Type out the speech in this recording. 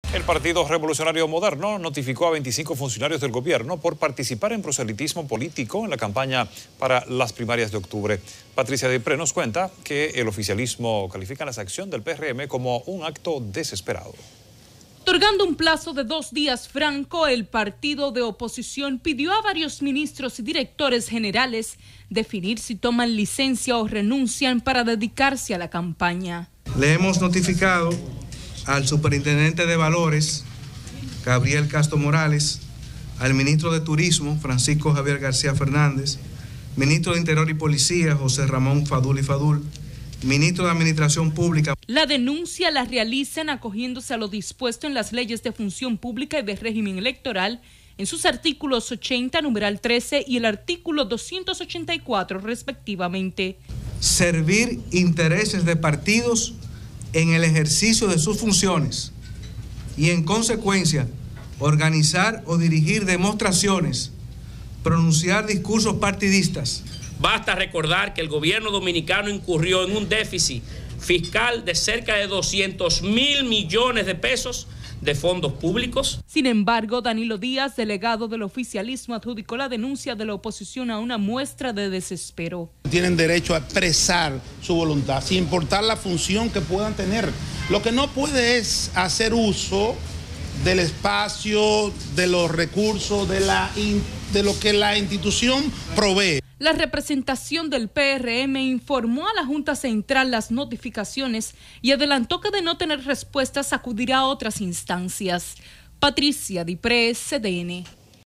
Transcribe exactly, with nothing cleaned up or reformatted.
El Partido Revolucionario Moderno notificó a veinticinco funcionarios del gobierno por participar en proselitismo político en la campaña para las primarias de octubre. Patricia Dipré nos cuenta que el oficialismo califica la acción del P R M como un acto desesperado. Otorgando un plazo de dos días franco, el partido de oposición pidió a varios ministros y directores generales definir si toman licencia o renuncian para dedicarse a la campaña. Le hemos notificado al superintendente de Valores, Gabriel Castro Morales, al ministro de Turismo, Francisco Javier García Fernández, ministro de Interior y Policía, José Ramón Fadul y Fadul, ministro de Administración Pública. La denuncia la realizan acogiéndose a lo dispuesto en las leyes de función pública y de régimen electoral, en sus artículos ochenta, numeral trece y el artículo doscientos ochenta y cuatro, respectivamente. Servir intereses de partidos en el ejercicio de sus funciones y, en consecuencia, organizar o dirigir demostraciones, pronunciar discursos partidistas. Basta recordar que el gobierno dominicano incurrió en un déficit fiscal de cerca de doscientos mil millones de pesos de fondos públicos. Sin embargo, Danilo Díaz, delegado del oficialismo, adjudicó la denuncia de la oposición a una muestra de desespero. Tienen derecho a expresar su voluntad, sin importar la función que puedan tener. Lo que no puede es hacer uso del espacio, de los recursos, de, la, de lo que la institución provee. La representación del P R M informó a la Junta Central las notificaciones y adelantó que de no tener respuestas acudirá a otras instancias. Patricia Dipré, C D N.